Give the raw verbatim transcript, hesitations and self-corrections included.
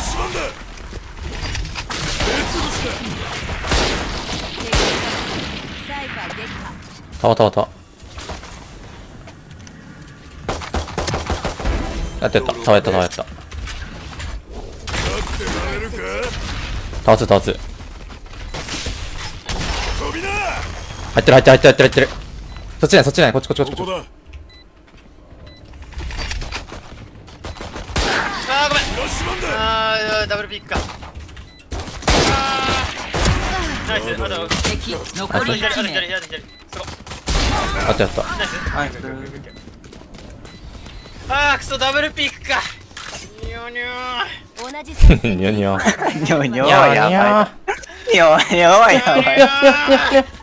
タワタワタワやってったタワやったタワやったタワツータワツー入ってる入ってる入ってる入ってる入ってるそっちないそっちないこっちこっちこっちこっちあーごめんあーダブルピックかナイスあと敵残り左左いち名。 左左左そこあったやったナイスはいあークソダブルピックかニョニョ同じ戦線ニョニョニョニョニョはやばいニョニョはやばいー